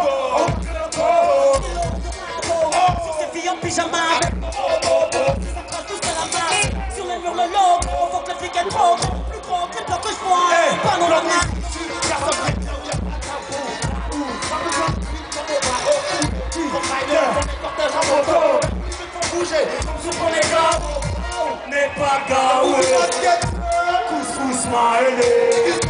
Sur ces filles en pyjama. Ça crache tous à la masse. Sur les murs le logo. Faut que le flic est trop gros. Plus gros que le plan que je vois. Panorama. Bouger, comme sur les gars, n'est pas gaoué. Couscous smiley.